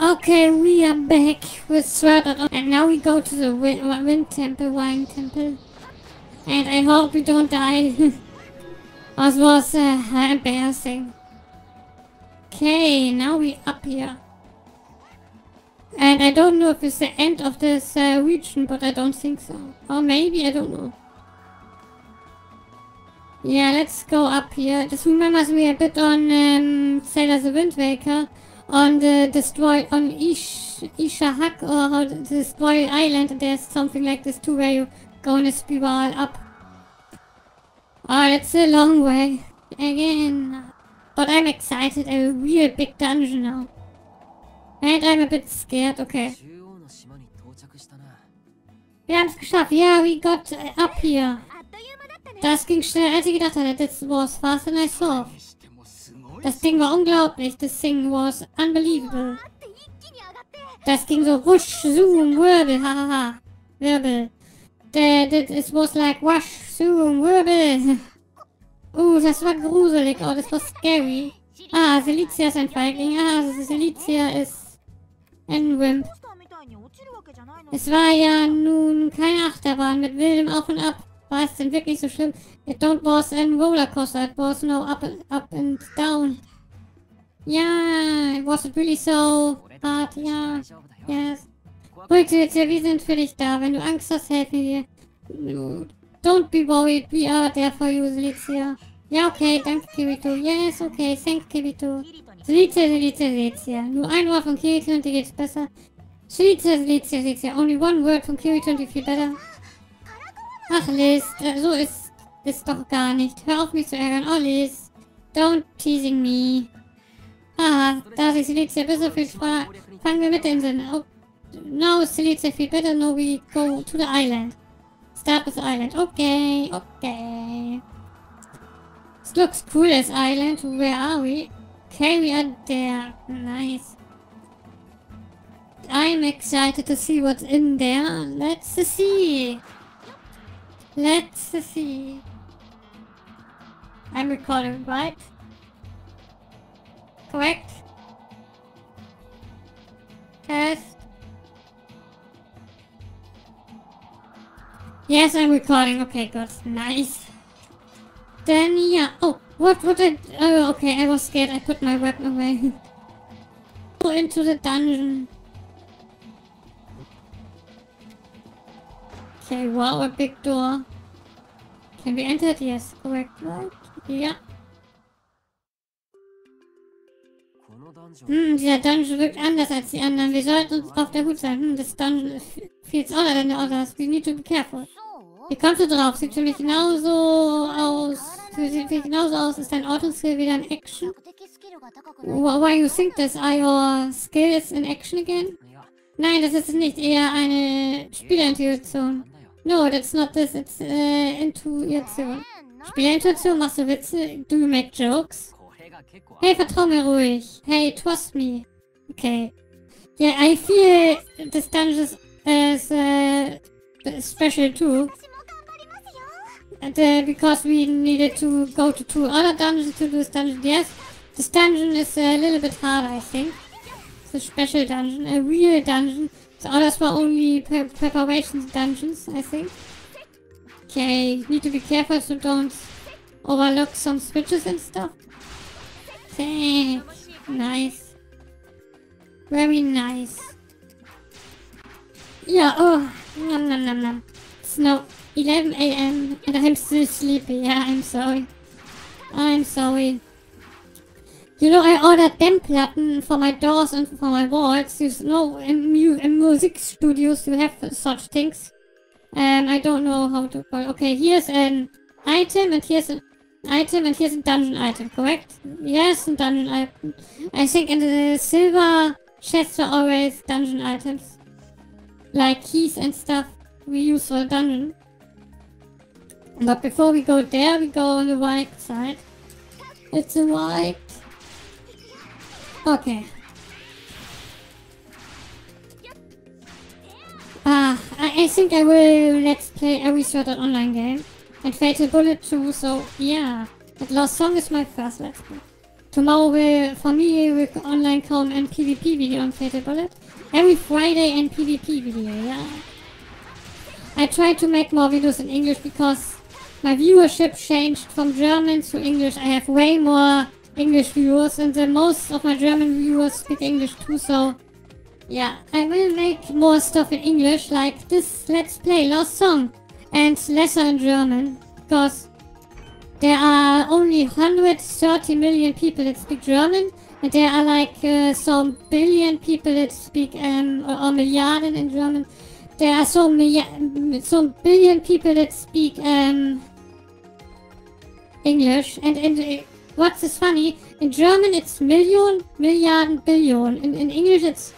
Okay, we are back with Sword Art Online, and now we go to the Wind Temple, Wine Temple. And I hope we don't die. This was embarrassing. Okay, now we up here. And I don't know if it's the end of this region, but I don't think so. Or maybe, I don't know. Yeah, let's go up here. This remembers me a bit on Sailor the Wind Waker. On the destroyed, on Ishahak, or how the destroyed island, there's something like this too, where you go in a spiral up. Oh, it's a long way. Again. But I'm excited, a real big dungeon now. And I'm a bit scared, okay. Wir haben es geschafft. Yeah, we got up here. Das ging schneller, als ich gedacht hatte. This was faster than I thought. Das Ding war unglaublich. This thing was unbelievable. Das ging so wusch, zoom, wirbel, hahaha. Wirbel. It was like wash, zoom, wirbel. Das war gruselig. Oh, das war scary. Ah, Silicia ist ein Feigling. Ah, Silicia ist ein Wimp. Es war ja nun keine Achterbahn mit wildem Auf und Ab. War es denn wirklich so schlimm? It don't was a rollercoaster, it was no up and down. Yeah, was it really so hard? Yeah, yes. Ruhig, Silicia, wir sind für dich da. Wenn du Angst hast, helfen wir. Don't be worried, we are there for you, Silicia. Ja, okay, danke, Kirito. Yes, okay, thanks, Kirito. Silicia. Nur ein Wort von Kirito und dir geht's besser. Silicia. Only one word von Kirito und you feel better. Ach, Liz, so ist es doch gar nicht. Hör auf mich zu ärgern. Oh, Liz, don't teasing me. Ah, da sich Silicia besser fühlt, fangen wir mit den Sinn. Oh, now Silicia feel better, now we go to the island. Start with the island. Okay. This looks cool as island. Where are we? Okay, we are there. Nice. I'm excited to see what's in there. Let's see. I'm recording, right? Correct? Test. Yes, I'm recording. Okay, good. Nice. Then, yeah. Oh, oh, okay, I was scared. I put my weapon away. Go into the dungeon. Okay, wow, a big door. Can we enter it? Yes, correct, right? Yeah. Dieser Dungeon wirkt anders als die anderen. Wir sollten uns auf der Hut sein. This dungeon feels older than the others. We need to be careful. Wie kommst du drauf? Sieht für mich genauso aus. Ist dein Auto-Skill wieder in Action? Why you think this? Are your skills in action again? Nein, das ist nicht eher eine Spielerintuition. No, that's not this. It's Intuition. Spielerintuition? Machst du Witze? Do you make jokes? Hey, vertrau mir ruhig. Hey, trust me. Okay. Yeah, I feel this dungeon is special too. And, because we needed to go to 2 other dungeons to do this dungeon. Yes, this dungeon is a little bit harder, I think. It's a special dungeon, a real dungeon. The others were only preparation dungeons, I think. Okay, you need to be careful so don't overlook some switches and stuff. Thanks. Nice. Very nice. Yeah, oh. Nom. It's now 11 AM and I'm still sleepy. Yeah, I'm sorry. You know, I ordered Dämmplatten for my doors and for my walls. You know, in music studios you have such things. I don't know how to call it. Okay, here's an item and here's an item and here's a dungeon item, correct? Yes, a dungeon item. I think in the silver chests are always dungeon items. Like keys and stuff we use for a dungeon. But before we go there, we go on the right side. It's a right. Okay. I think I will let's play every Sword Art Online game. And Fatal Bullet too, so yeah. That Lost Song is my first let's play. tomorrow for me will online come and PvP video on Fatal Bullet. Every Friday and PvP video, yeah. I try to make more videos in English because my viewership changed from German to English. I have way more English viewers and most of my German viewers speak English too, so yeah, I will make more stuff in English like this Let's Play Lost Song and lesser in German because there are only 130 million people that speak German and there are like some billion people that speak or Milliarden in German. There are some billion people that speak English and what's is funny, in German it's million, Milliarden, billion. In English it's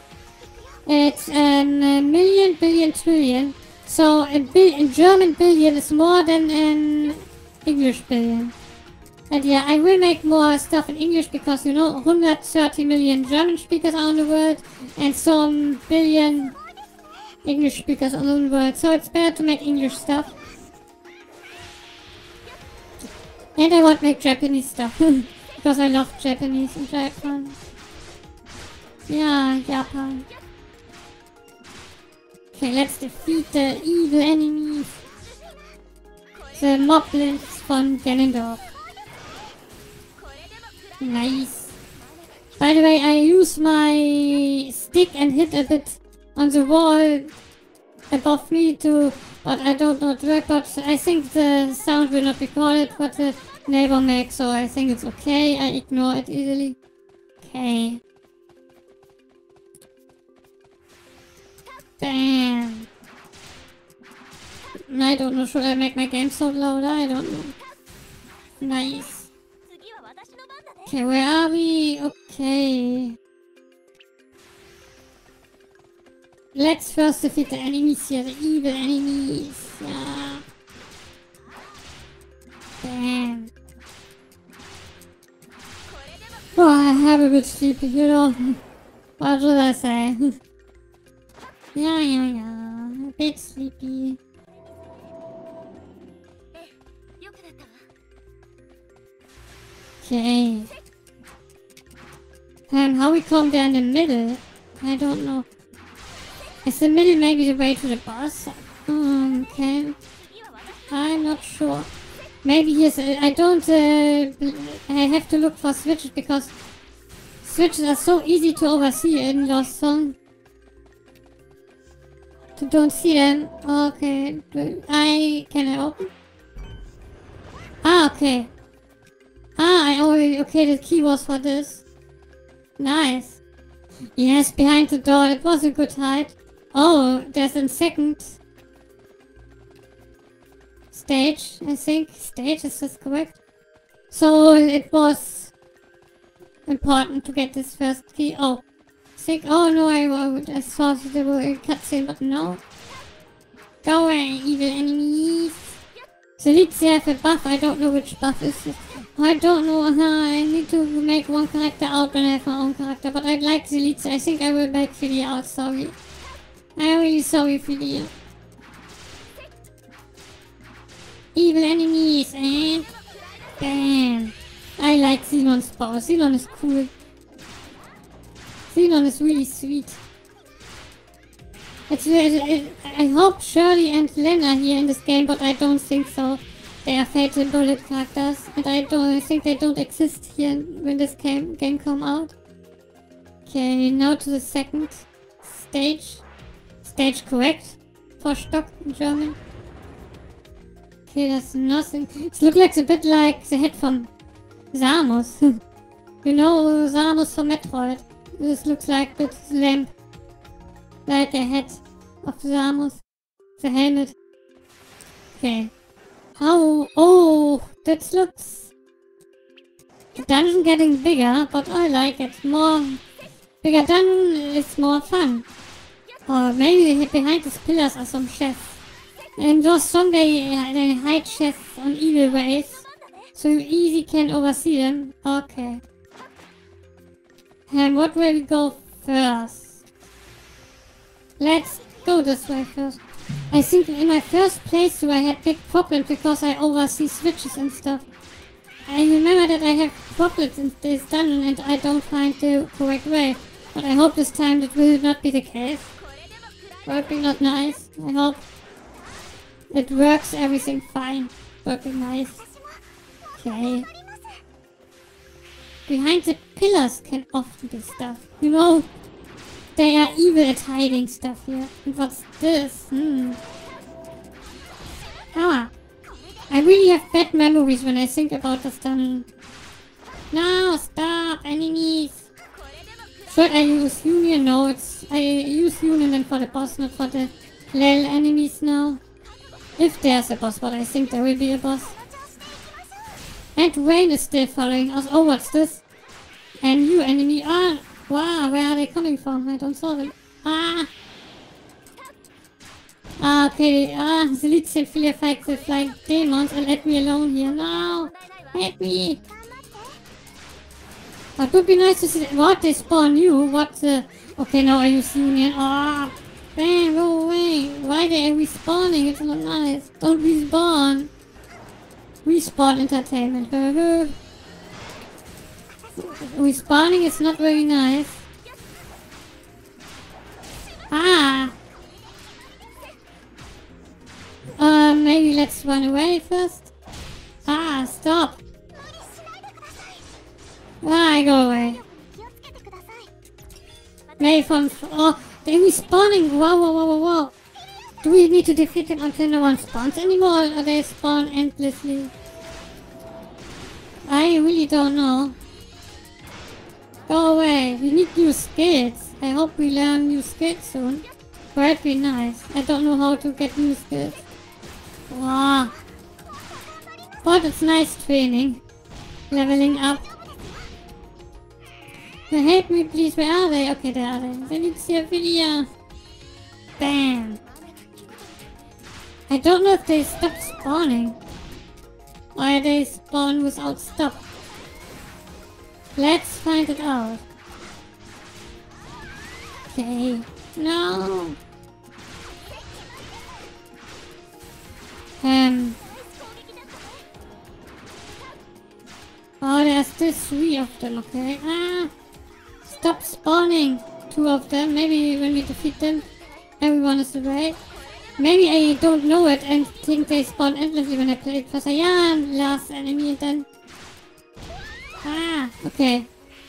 million, billion, trillion. So in German billion is more than in English billion. And yeah, I will make more stuff in English because, you know, 130 million German speakers are in the world and some billion English speakers are in the world. So it's better to make English stuff. And I want to make Japanese stuff because I love Japanese and Japan. Yeah, Japan. Okay, let's defeat the evil enemies. The moblins from Ganondorf. Nice. By the way, I use my stick and hit a bit on the wall above me too, but I don't know it work, but I think the sound will not be recorded what the neighbor makes, so I think it's okay. I ignore it easily. Okay. Bam. I don't know, should I make my game sound louder? I don't know. Nice. Okay, where are we? Okay. Let's first defeat the enemies here, the evil enemies. Yeah. Bam. Oh, I have a bit sleepy, you know. What should I say? Yeah. A bit sleepy. Okay. And how we come there in the middle? I don't know. Is the middle maybe the way to the boss? Okay. I'm not sure. Maybe yes. I don't. I have to look for switches because switches are so easy to oversee in Lost Song. You don't see them. Okay. Can I open? Ah, okay. Ah, I already. Okay, the key was for this. Nice. Yes, behind the door. It was a good hide. Oh, there's a second stage, I think. Stage, is this correct? So it was important to get this first key. Oh, oh no, I saw there were a cutscene, but no. Go away, evil enemies. Zelizia have a buff. I don't know which buff is it. I don't know. I need to make one character out when I have my own character, but I'd like Zelizia. I think I will make Filia out. Sorry. I'm really sorry, Filia. Evil enemies and bam. I like Xenon's power. Xenon is cool. Xenon is really sweet. I hope Shirley and Len are here in this game, but I don't think so. They are Fatal Bullet characters, and I think they don't exist here when this game come out. Okay, now to the second stage. Stage correct for Stock in German. Okay, that's nothing. It looks like a bit like the head from Samus. You know Samus from Metroid. This looks like this lamp. Like the head of Samus. The helmet. Okay. How? Oh, that looks... The dungeon getting bigger, but I like it. More... Bigger dungeon is more fun. Or maybe behind these pillars are some chests. And those some they hide chests on evil ways. So you easy can oversee them. Okay. And what will we go first? Let's go this way first. I think in my first playthrough I had big problems because I oversee switches and stuff. I remember that I have problems in this dungeon and I don't find the correct way. But I hope this time that will not be the case. Working not nice. I hope it works everything fine. Working nice. Okay. Behind the pillars can often be stuff. You know, they are evil at hiding stuff here. And what's this? Ah. I really have bad memories when I think about this dungeon. No, stop, enemies. Should I use Union? No, I use Union then for the boss, not for the little enemies now. If there's a boss, but I think there will be a boss. And Wayne is still following us. Oh, what's this? A new enemy. Ah, wow, where are they coming from? I don't saw them. Ah. Okay, the lead simply fights with like demons and let me alone here. No! Help me! It would be nice to see what they spawn you. What the... Okay, now I use Union. Ah! Bam, go away! Why they are respawning? It's not nice. Don't respawn! Respawn entertainment. Respawning is not very nice. Ah! Maybe let's run away first. Ah, stop. Ah, go away. Maybe from... Oh, they're respawning. Whoa. Do we need to defeat them until no one spawns anymore, or they spawn endlessly? I really don't know. Go away. We need new skills. I hope we learn new skills soon. That'd be nice. I don't know how to get new skills. Wow. But it's nice training. Leveling up. Help me please, where are they? Okay, there are they. They need to see a video. Bam. I don't know if they stopped spawning. Or they spawn without stop. Let's find it out. Okay. No. Oh, there's still 3 of them, okay. Ah! Stop spawning! 2 of them. Maybe when we defeat them, everyone is away. Maybe I don't know it and think they spawn endlessly when I play it, because I am last enemy then. Ah! Okay.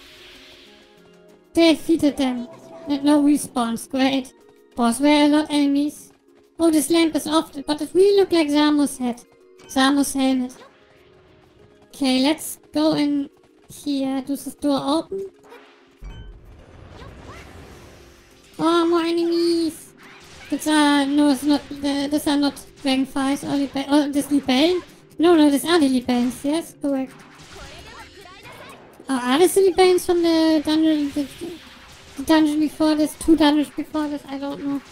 Defeated them. And no respawns. Great. Boss, where are a lot enemies? Oh, this lamp is off, but it really looks like Zamu's head. Zamu's helmet. Okay, let's go in here. Does this door open? Oh, more enemies! These are... No, it's not... These are not Dragonflies or Libane. Oh, this Libane? No, these are the Libanes. Yes, correct. Oh, are these the Libanes from the dungeon? The dungeon before this? 2 dungeons before this? I don't know.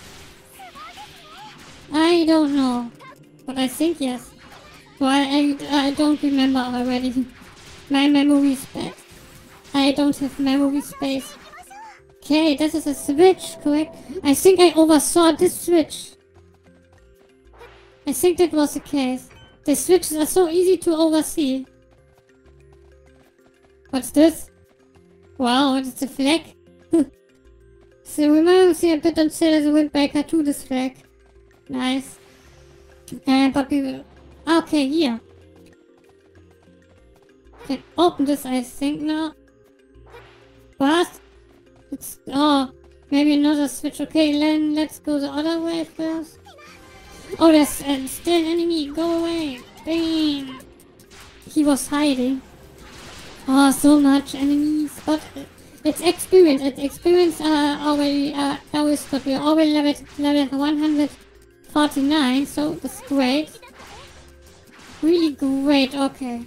I don't know. But I think yes. Well, I don't remember already. My memory is bad. I don't have memory space. Okay, this is a switch, correct? I think I oversaw this switch. I think that was the case. The switches are so easy to oversee. What's this? Wow, it's a flag. So reminds me a bit on Sailor the Windbreaker to this flag. Nice. But we will... Okay, here. Can open this, I think, now. What? It's... Oh, maybe another switch. Okay, then let's go the other way first. Oh, there's still an enemy. Go away. Bang. He was hiding. Oh, so much enemies. But it's experience. It's experience already always good. We're already level 149, so that's great. Really great, okay.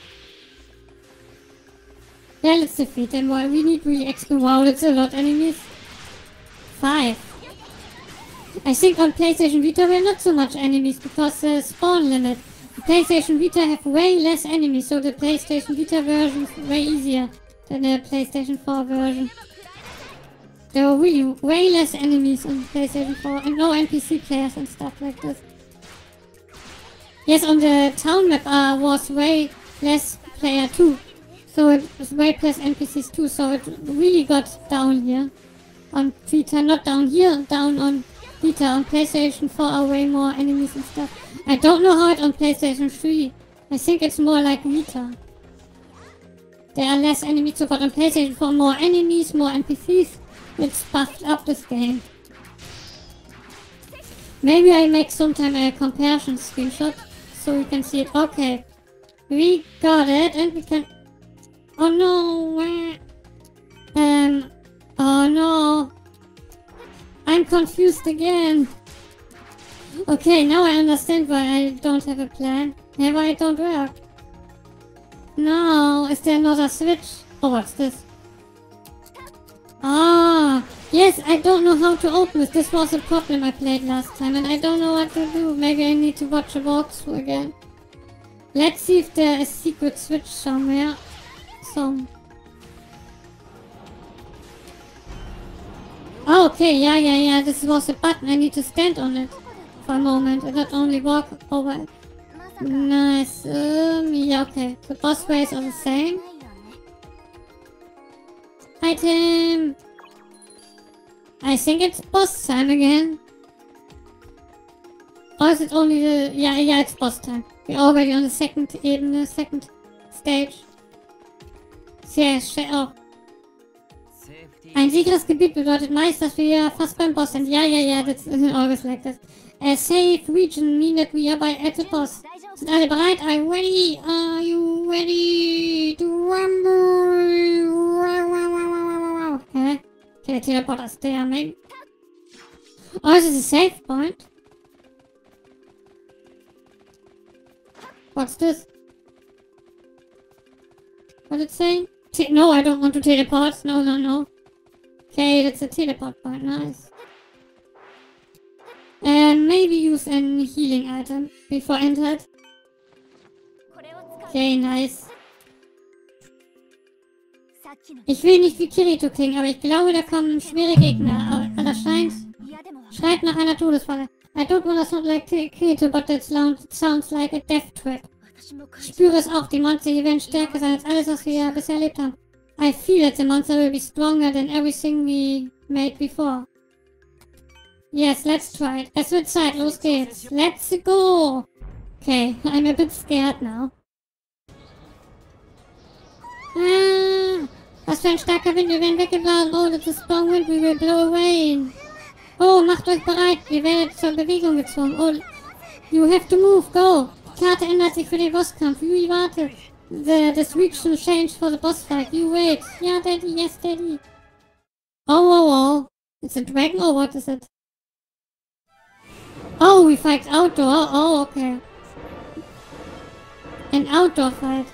Yeah, let's defeat them. Well, we need really experience. Wow, that's a lot enemies. 5. I think on PlayStation Vita we're not so much enemies because the spawn limit. The PlayStation Vita have way less enemies, so the PlayStation Vita version is way easier than the PlayStation 4 version. There were really way less enemies on PlayStation 4 and no NPC players and stuff like this. Yes, on the town map was way less player too. So it was way plus NPCs too, so it really got down here. On Vita, not down here, down on Vita. On PlayStation 4 are way more enemies and stuff. I don't know how it on PlayStation 3. I think it's more like Vita. There are less enemies, so but on PlayStation 4 more enemies, more NPCs. It's buffed up this game. Maybe I make sometime a comparison screenshot so you can see it. Okay. We got it and we can... Oh no! Oh no! I'm confused again! Okay, now I understand why I don't have a plan. Yeah, why it don't work. No, is there another switch? Oh, what's this? Ah, yes, I don't know how to open this. This was a problem I played last time and I don't know what to do. Maybe I need to watch a walkthrough again. Let's see if there is a secret switch somewhere. Oh, okay, yeah, this was a button. I need to stand on it for a moment and not only walk over it. Nice, yeah, okay. The boss ways are the same. Item! I think it's boss time again. Or is it only the... Yeah, it's boss time. We're already on the second Ebene, second stage. Sehr schön. Oh. Ein sicheres Gebiet bedeutet meist, dass wir fast beim Boss sind. Ja, that's always like this. A safe region means that we are at the boss. Sind alle bereit? Are you ready? Are you ready to rumble? Okay, the teleporter's there, maybe. Oh, this is a safe point. What's this? What did it say? No, I don't want to teleport. No. Okay, that's a teleport point. Nice. And maybe use a healing item before entered. Okay, nice. Ich will nicht wie Kirito klingen, aber ich glaube, da kommen schwere Gegner. Aber das schreit nach einer Todesfalle. I don't want to sound like Kirito, but that sounds like a death trap. Ich spüre es auch, die Monster hier werden stärker sein als alles, was wir bisher erlebt haben. I feel that the monster will be stronger than everything we made before. Yes, let's try it. Es wird Zeit, los geht's. Let's go! Okay, I'm a bit scared now. Ah, was für ein starker Wind, wir werden weggeblasen. Oh, that's a strong wind, we will blow away. Oh, macht euch bereit, ihr werdet zur Bewegung gezwungen. Oh, you have to move, go! Die Karte ändert sich für den Bosskampf. Yui wartet. The switch will change for the boss fight. You wait. Yeah, Daddy. Yes, Daddy. Oh. It's a dragon or what is it? Oh, we fight outdoor. Oh, okay. An outdoor fight.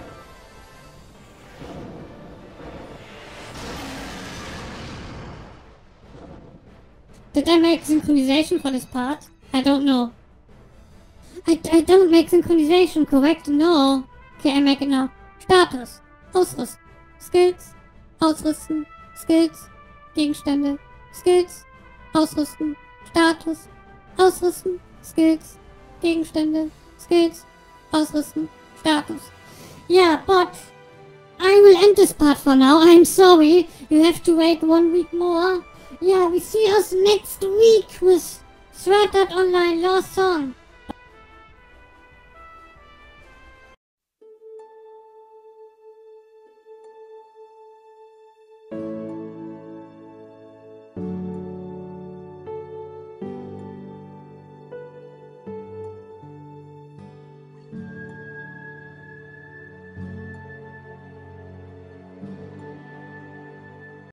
Did I make synchronization for this part? I don't know. I don't make synchronization, correct? No. Okay, I make it now. Status. Ausrüsten. Skills. Ausrüsten. Skills. Gegenstände. Skills. Ausrüsten. Status. Ausrüsten. Skills. Gegenstände. Skills. Ausrüsten. Status. Yeah, but I will end this part for now. I'm sorry. You have to wait 1 week more. Yeah, we see us next week with Sword Art Online Lost Song.